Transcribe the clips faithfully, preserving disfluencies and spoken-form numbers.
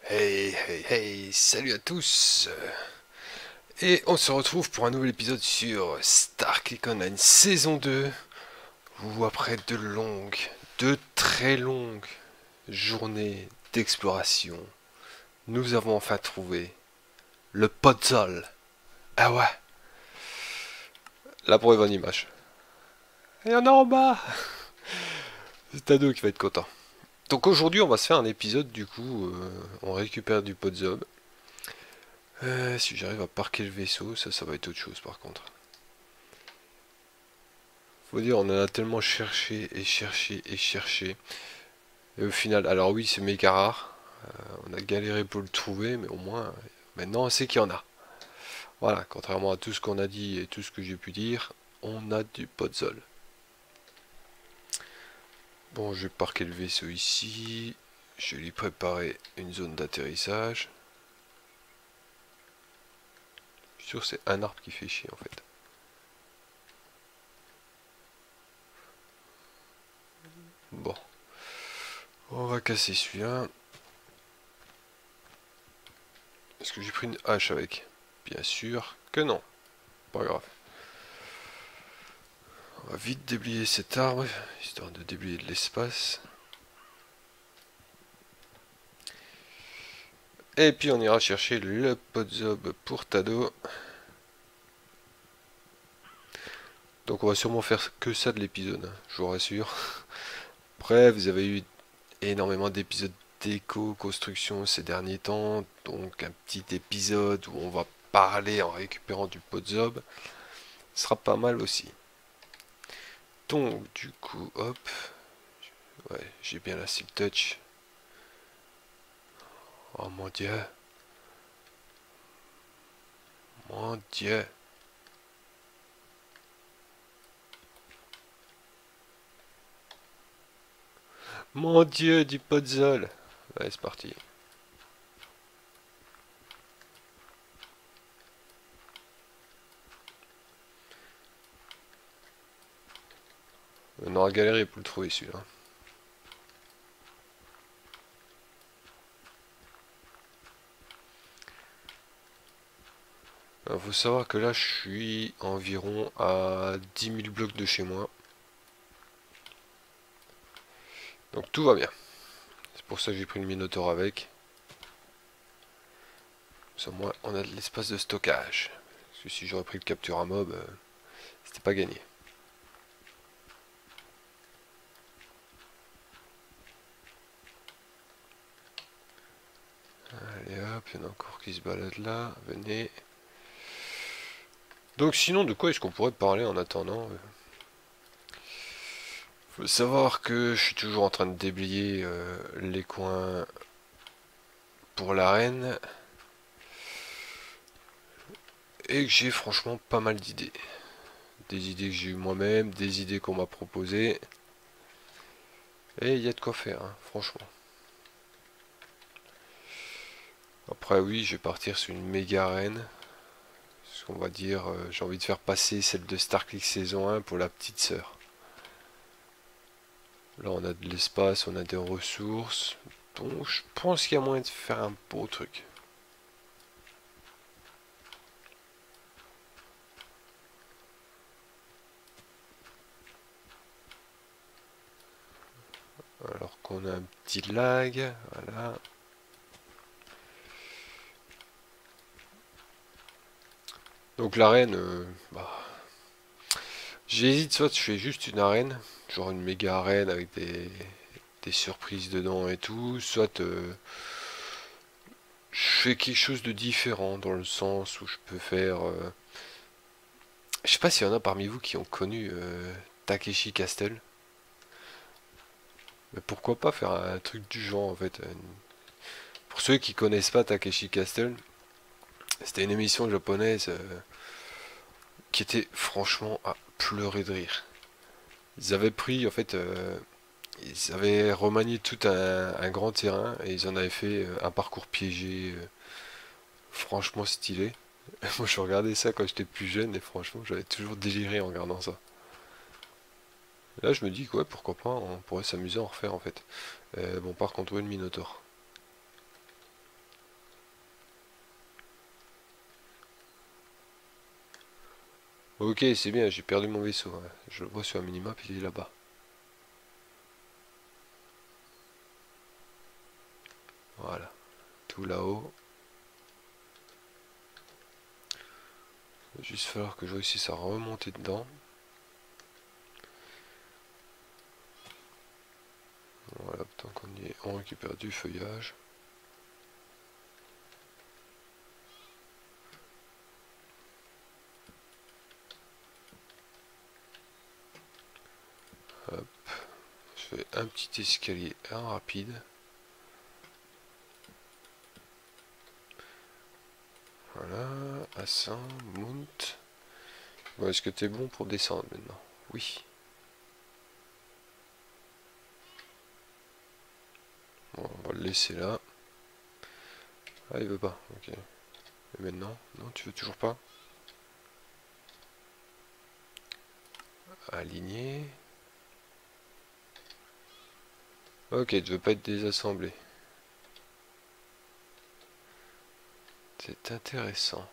Hey, hey, hey, salut à tous. Et on se retrouve pour un nouvel épisode sur Star Trek Online saison deux, où après de longues, de très longues journées d'exploration, nous avons enfin trouvé le puzzle. Ah ouais, là pour une bonne image. Il y en a en bas. C'est Tado qui va être content. Donc aujourd'hui on va se faire un épisode du coup, euh, on récupère du puzzle. Euh, si j'arrive à parquer le vaisseau, ça ça va être autre chose par contre. Faut dire, on en a tellement cherché et cherché et cherché. Et au final, alors oui, c'est méga rare. Euh, on a galéré pour le trouver, mais au moins, maintenant on sait qu'il y en a. Voilà, contrairement à tout ce qu'on a dit et tout ce que j'ai pu dire, on a du puzzle. Bon, je vais parquer le vaisseau ici. Je vais lui préparer une zone d'atterrissage. Je suis sûr que c'est un arbre qui fait chier en fait. Bon, on va casser celui-là. Est-ce que j'ai pris une hache avec? Bien sûr que non. Pas grave. On va vite déblayer cet arbre, histoire de déblayer de l'espace. Et puis on ira chercher le podzob pour Tado. Donc on va sûrement faire que ça de l'épisode, je vous rassure. Après, vous avez eu énormément d'épisodes déco, construction ces derniers temps. Donc un petit épisode où on va parler en récupérant du podzob sera pas mal aussi. Donc du coup, hop. Ouais, j'ai bien la Silk Touch. Oh mon dieu. Mon dieu. Mon dieu du puzzle. Ouais, c'est parti. On aura galéré pour le trouver celui-là. Il faut savoir que là je suis environ à dix mille blocs de chez moi. Donc tout va bien. C'est pour ça que j'ai pris le Minotaur avec. Comme ça, moi, on a de l'espace de stockage. Parce que si j'aurais pris le capture à mob, euh, c'était pas gagné. Allez hop, il y en a encore qui se baladent là. Venez. Donc sinon, de quoi est-ce qu'on pourrait parler en attendant? Faut savoir que je suis toujours en train de déblayer euh, les coins pour l'arène. Et que j'ai franchement pas mal d'idées. Des idées que j'ai eues moi-même, des idées qu'on m'a proposées. Et il y a de quoi faire, hein, franchement. Après oui, je vais partir sur une méga arène. Ce qu'on va dire, euh, j'ai envie de faire passer celle de Star Trek saison un pour la petite sœur. Là on a de l'espace, on a des ressources. Donc je pense qu'il y a moyen de faire un beau truc. Alors qu'on a un petit lag, voilà. Donc l'arène, euh, bah, j'hésite, soit je fais juste une arène, genre une méga arène avec des, des surprises dedans et tout, soit euh, je fais quelque chose de différent dans le sens où je peux faire... euh, je sais pas s'il y en a parmi vous qui ont connu euh, Takeshi Castle. Mais pourquoi pas faire un truc du genre en fait. Pour ceux qui connaissent pas Takeshi Castle, c'était une émission japonaise euh, qui était franchement à pleurer de rire. Ils avaient pris en fait... euh, ils avaient remanié tout un, un grand terrain et ils en avaient fait euh, un parcours piégé euh, franchement stylé. Moi je regardais ça quand j'étais plus jeune et franchement j'avais toujours déliré en regardant ça. Là je me dis que ouais pourquoi pas, on pourrait s'amuser à en refaire en fait. Euh, bon par contre où est le Minotaur? Ok, c'est bien, j'ai perdu mon vaisseau. Ouais. Je le vois sur la minimap, il est là-bas. Voilà, tout là-haut. Il va juste falloir que je réussisse à remonter dedans. Voilà, tant qu'on y est, on récupère du feuillage. Hop, je fais un petit escalier en rapide. Voilà, ascend, mount. Bon, est-ce que t'es bon pour descendre maintenant? Oui. Bon, on va le laisser là. Ah, il veut pas, ok. Et maintenant? Non, tu veux toujours pas? Aligné. Ok, tu veux pas être désassemblé. C'est intéressant.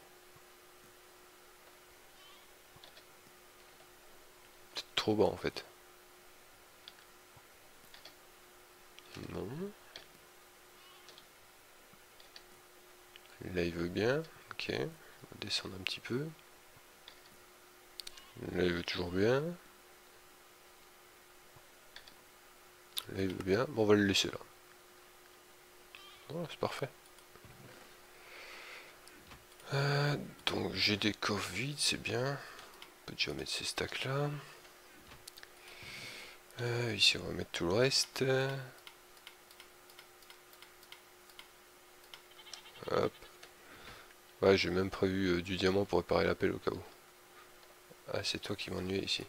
C'est trop bas en fait. Non. Là il veut bien. Ok. On va descendre un petit peu. Là il veut toujours bien. Là il veut bien. Bon, on va le laisser là. Oh, c'est parfait. Euh, donc j'ai des coffres vides, c'est bien. On peut déjà mettre ces stacks là. Euh, ici on va mettre tout le reste. Hop. Ouais, j'ai même prévu euh, du diamant pour réparer la pelle au cas où. Ah, c'est toi qui m'ennuie ici.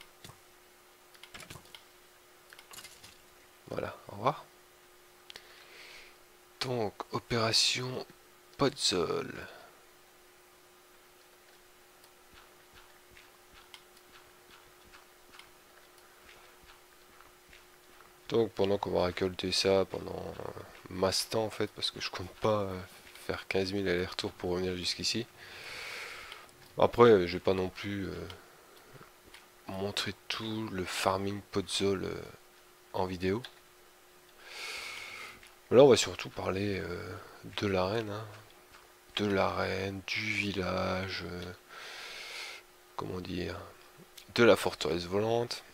Voilà, au revoir. Donc, opération Podzol. Donc, pendant qu'on va récolter ça, pendant euh, masse temps en fait, parce que je compte pas euh, faire quinze mille allers-retours pour revenir jusqu'ici. Après, euh, je vais pas non plus euh, montrer tout le farming Podzol euh, en vidéo. Là, on va surtout parler euh, de l'arène, hein. De l'arène, du village, euh, comment dire, de la forteresse volante.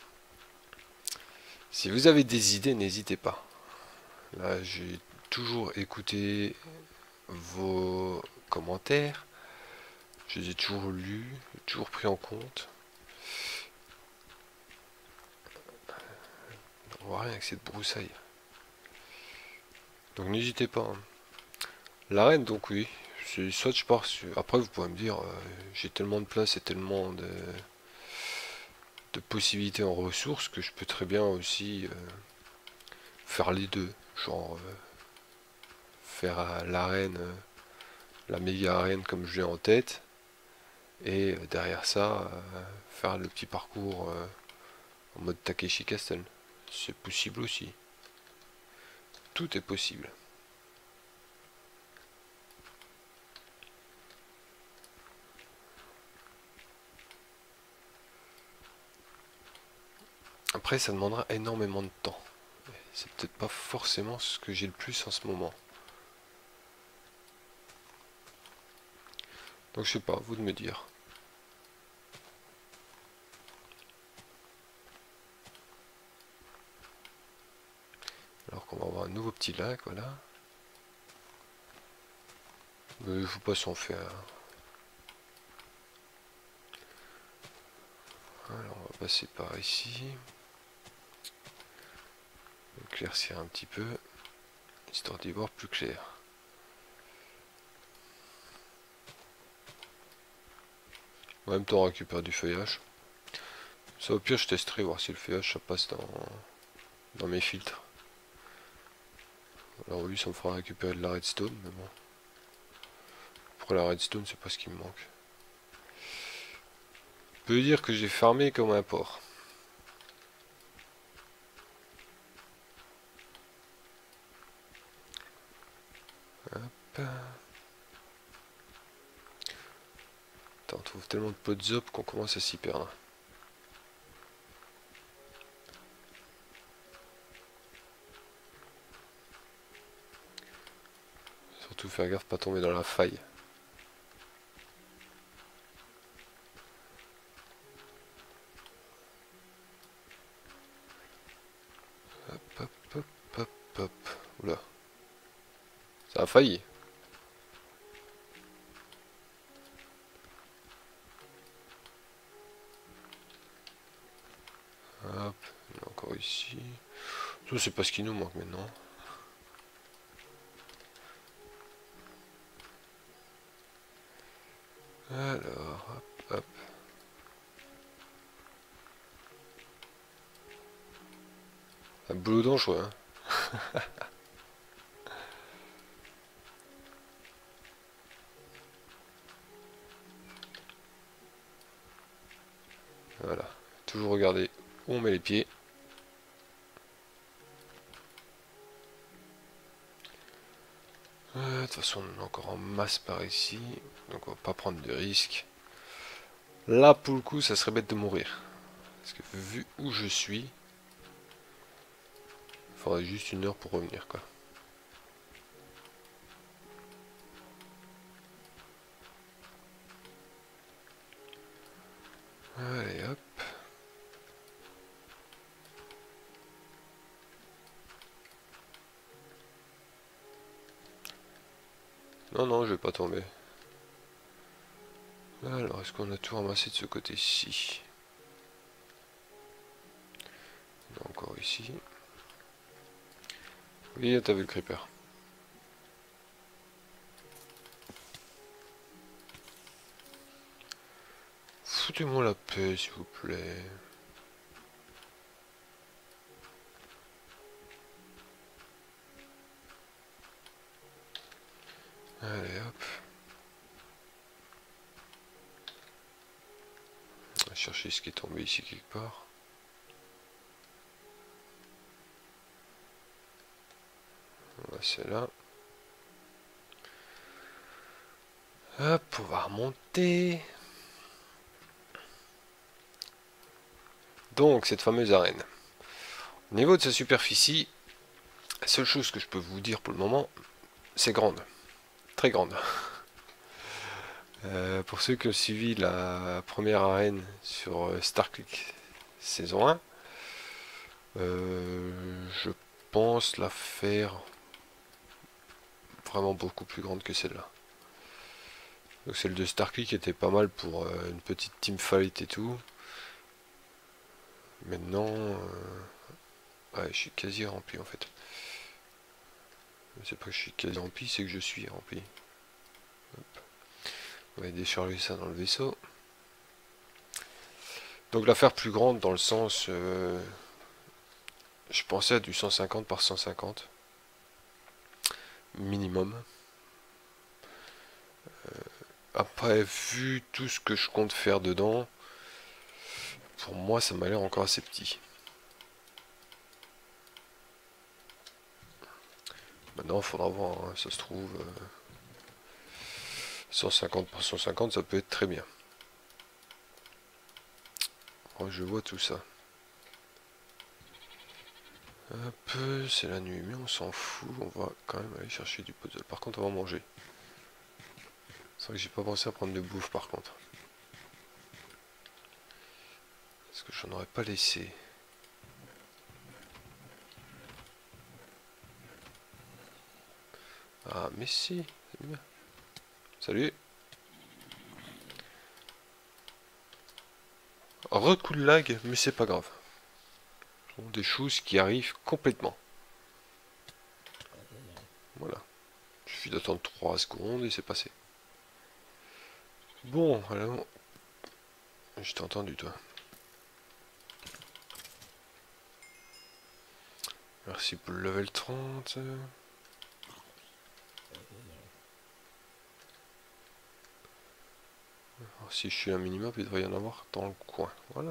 Si vous avez des idées, n'hésitez pas. Là, j'ai toujours écouté vos commentaires. Je les ai toujours lus, toujours pris en compte. On voit rien avec cette broussaille. Donc n'hésitez pas, hein. L'arène, donc oui. C'est soit je pars sur... Après, vous pouvez me dire, euh, j'ai tellement de place et tellement de, de possibilités en ressources que je peux très bien aussi euh, faire les deux. Genre, euh, faire euh, l'arène, euh, la méga arène comme je l'ai en tête. Et euh, derrière ça, euh, faire le petit parcours euh, en mode Takeshi Castle. C'est possible aussi. Tout est possible. Après, ça demandera énormément de temps. C'est peut-être pas forcément ce que j'ai le plus en ce moment. Donc je sais pas, à vous de me dire. Alors qu'on va avoir un nouveau petit lac, voilà. Mais il faut pas s'en faire. Alors on va passer par ici. Éclaircir un petit peu, histoire d'y voir plus clair. En même temps on récupère du feuillage. Ça au pire je testerai voir si le feuillage ça passe dans, dans mes filtres. Alors oui ça me fera récupérer de la redstone, mais bon. Pour la redstone c'est pas ce qui me manque. Je peux dire que j'ai farmé comme un porc. Hop. On trouve tellement de pots up qu'on commence à s'y perdre. Surtout faire gaffe pas tomber dans la faille. Hop hop hop hop hop. Oula. Ça a failli. Hop, il y en a encore ici. Ça c'est pas ce qui nous manque maintenant. Alors, hop, hop. Un boulot dangereux, hein. Voilà. Toujours regarder où on met les pieds. Euh, De toute façon, on est encore en masse par ici. Donc on va pas prendre de risques. Là, pour le coup, ça serait bête de mourir. Parce que vu où je suis, il faudrait juste une heure pour revenir, quoi. Allez, hop. Non, non, je vais pas tomber. Alors, est-ce qu'on a tout ramassé de ce côté-ci? Encore ici. Oui, t'as vu le creeper. Foutez-moi la paix, s'il vous plaît. Allez, hop. On va chercher ce qui est tombé ici quelque part. Voilà, c'est là. Hop, on va remonter. Donc, cette fameuse arène. Au niveau de sa superficie, la seule chose que je peux vous dire pour le moment, c'est grande. Très grande. Euh, pour ceux qui ont suivi la première arène sur Star Click saison un, euh, je pense la faire vraiment beaucoup plus grande que celle-là. Donc celle de Star Click était pas mal pour euh, une petite teamfight et tout. Maintenant, euh, ouais, je suis quasi rempli en fait. C'est pas que je suis quasi rempli, c'est que je suis rempli. Hop. On va décharger ça dans le vaisseau. Donc la faire plus grande dans le sens, euh, je pensais à du cent cinquante par cent cinquante minimum. Euh, après, vu tout ce que je compte faire dedans, pour moi ça m'a l'air encore assez petit. Maintenant, il faudra voir, hein, ça se trouve, euh, cent cinquante par cent cinquante, ça peut être très bien. Oh, je vois tout ça. Hop, c'est la nuit, mais on s'en fout, on va quand même aller chercher du puzzle. Par contre, on va manger. C'est vrai que j'ai pas pensé à prendre de bouffe par contre. Parce que j'en aurais pas laissé. Ah, mais si, c'est bien. Salut. Recoup de lag, mais c'est pas grave. Ce sont des choses qui arrivent complètement. Voilà. Il suffit d'attendre trois secondes et c'est passé. Bon, alors... Je t'ai entendu, toi. Merci pour le level trente. Alors, si je suis un minimum, il devrait y en avoir dans le coin. Voilà.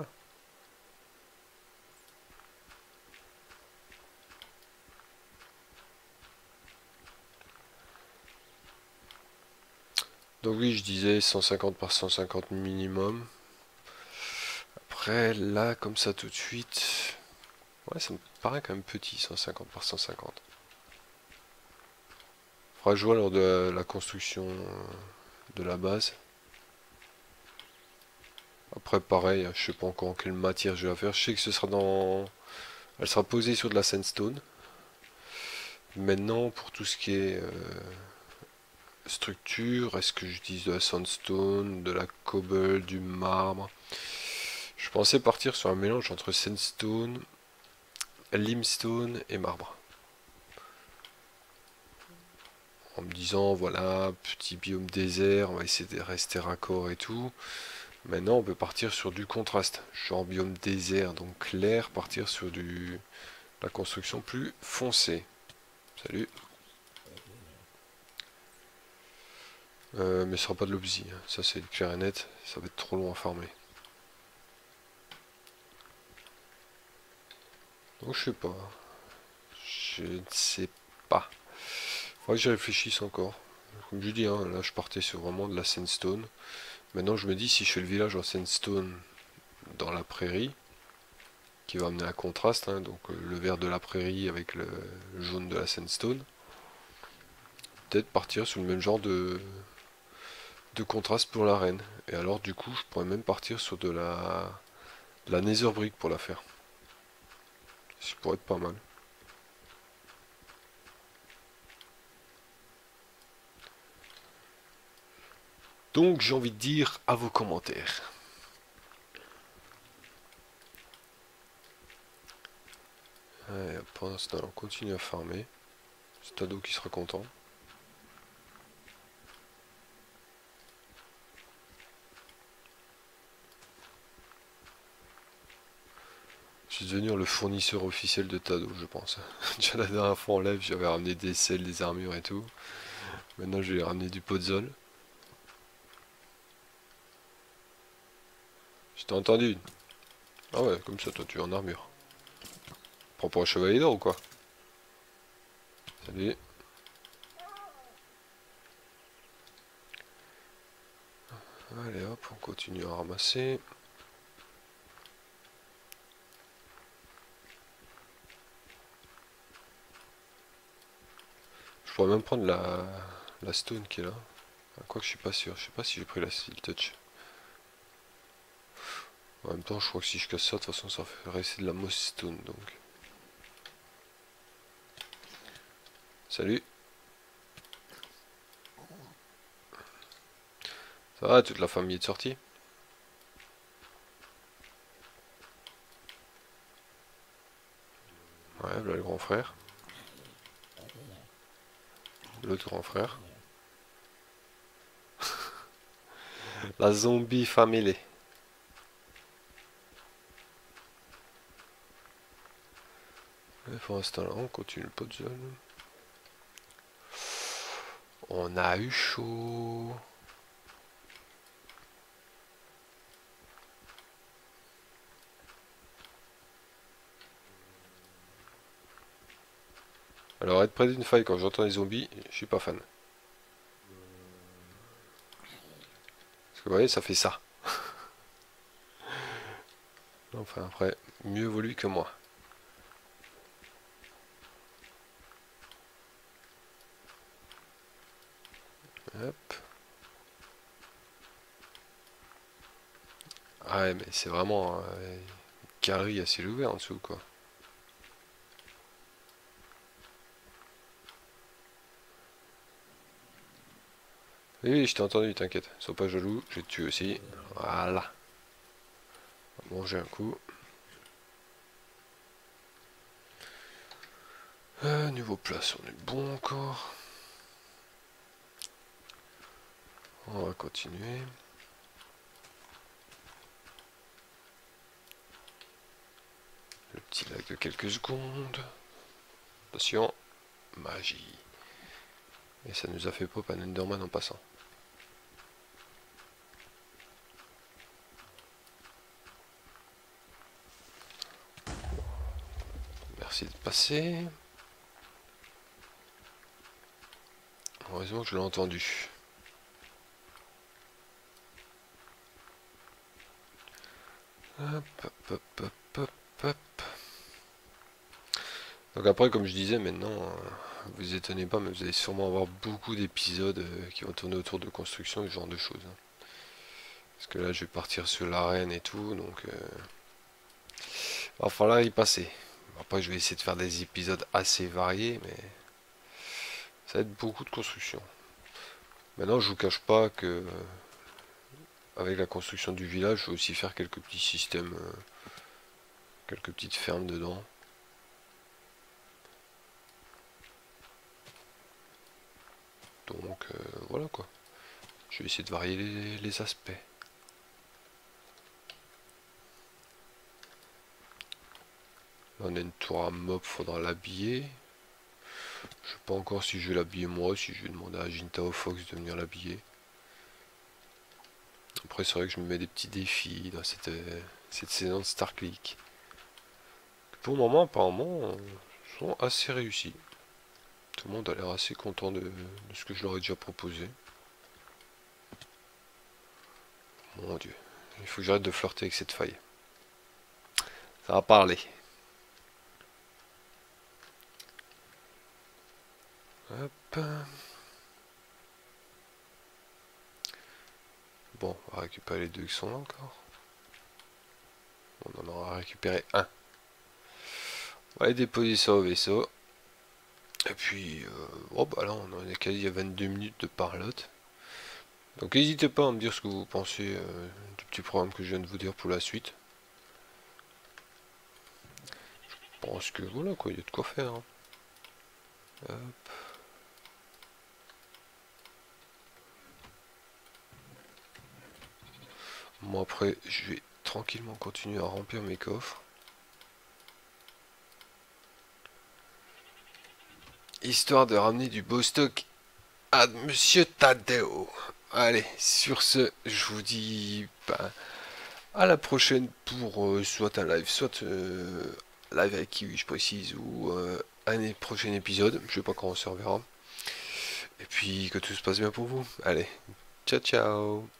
Donc oui, je disais cent cinquante par cent cinquante minimum. Après, là, comme ça tout de suite... Ouais, ça me paraît quand même petit, cent cinquante par cent cinquante. Faudra jouer lors de la construction de la base. Après, pareil, je sais pas encore en quelle matière je vais la faire. Je sais que ce sera dans... Elle sera posée sur de la sandstone. Maintenant, pour tout ce qui est euh, structure, est-ce que j'utilise de la sandstone, de la cobble, du marbre? Je pensais partir sur un mélange entre sandstone, limestone et marbre. En me disant, voilà, petit biome désert, on va essayer de rester raccord et tout. Maintenant, on peut partir sur du contraste, genre biome désert, donc clair, partir sur du la construction plus foncée. Salut. Euh, mais ce sera pas de l'obsi, hein. Ça c'est clair et net, ça va être trop long à farmer. Donc je sais pas. Je ne sais pas. Faudrait que j'y réfléchisse encore. Comme je dis, hein, là je partais sur vraiment de la sandstone. Maintenant je me dis si je fais le village en sandstone dans la prairie, qui va amener un contraste, hein, donc euh, le vert de la prairie avec le jaune de la sandstone, peut-être partir sur le même genre de, de contraste pour l'arène. Et alors du coup je pourrais même partir sur de la, de la nether brick pour la faire. Ça pourrait être pas mal. Donc j'ai envie de dire à vos commentaires. Ouais, pour l'instant on continue à farmer. C'est Tado qui sera content. Je suis devenu le fournisseur officiel de Tado, je pense. Déjà la dernière fois en live, j'avais ramené des selles, des armures et tout. Maintenant, je vais ramener du podzol. Je t'ai entendu. Ah ouais, comme ça, toi, tu es en armure. Prends pour un chevalier d'or ou quoi? Salut. Allez hop, on continue à ramasser. Je pourrais même prendre la, la stone qui est là. Quoique je suis pas sûr, je sais pas si j'ai pris la steel touch. En même temps, je crois que si je casse ça, de toute façon, ça fait rester de la moss stone donc. Salut. Ça va, toute la famille est sortie? Ouais, là le grand frère. L'autre grand frère. La zombie family. Et pour l'instant là, on continue le puzzle. On a eu chaud. Alors être près d'une faille quand j'entends les zombies, je suis pas fan. Parce que vous voyez, ça fait ça. Enfin après, mieux vaut lui que moi. Hop. Ah ouais, mais c'est vraiment euh, carré à ciel ouvert en dessous quoi. Oui, oui, je t'ai entendu, t'inquiète. Sois pas jaloux, je vais te tuer aussi. Voilà. On va manger un coup. Euh, niveau place, on est bon encore. On va continuer. Le petit lag de quelques secondes. Attention. Magie. Et ça nous a fait pop un Enderman en passant. Merci de passer. Heureusement que je l'ai entendu. Hop, hop, hop, hop, hop, hop. Donc après, comme je disais, maintenant, euh, vous étonnez pas, mais vous allez sûrement avoir beaucoup d'épisodes euh, qui vont tourner autour de construction et ce genre de choses, hein. Parce que là, je vais partir sur l'arène et tout, donc euh, il va falloir y passer. Après, je vais essayer de faire des épisodes assez variés, mais ça va être beaucoup de construction. Maintenant, je vous cache pas que euh, avec la construction du village, je vais aussi faire quelques petits systèmes, euh, quelques petites fermes dedans. Donc euh, voilà quoi. Je vais essayer de varier les, les aspects. Là, on a une tour à mob, faudra l'habiller. Je sais pas encore si je vais l'habiller moi, si je vais demander à Jintao Fox de venir l'habiller. Après, c'est vrai que je me mets des petits défis dans cette, euh, cette saison de Star Click. Pour le moment, apparemment, euh, sont assez réussis. Tout le monde a l'air assez content de, de ce que je leur ai déjà proposé. Mon dieu, il faut que j'arrête de flirter avec cette faille. Ça va parler. Hop. Bon, on va récupérer les deux qui sont là encore. On en aura récupéré un. On va les déposer ça au vaisseau. Et puis, euh, oh bah là, on en est quasi à vingt-deux minutes de parlotte. Donc n'hésitez pas à me dire ce que vous pensez euh, du petit programme que je viens de vous dire pour la suite. Je pense que voilà quoi, il y a de quoi faire, hein. Hop. Moi après, je vais tranquillement continuer à remplir mes coffres. Histoire de ramener du beau stock à Monsieur Tadeo. Allez, sur ce, je vous dis bah, à la prochaine pour euh, soit un live, soit euh, live avec Kiwi, je précise, ou euh, un prochain épisode. Je sais pas quand on se reverra. Et puis que tout se passe bien pour vous. Allez, ciao ciao.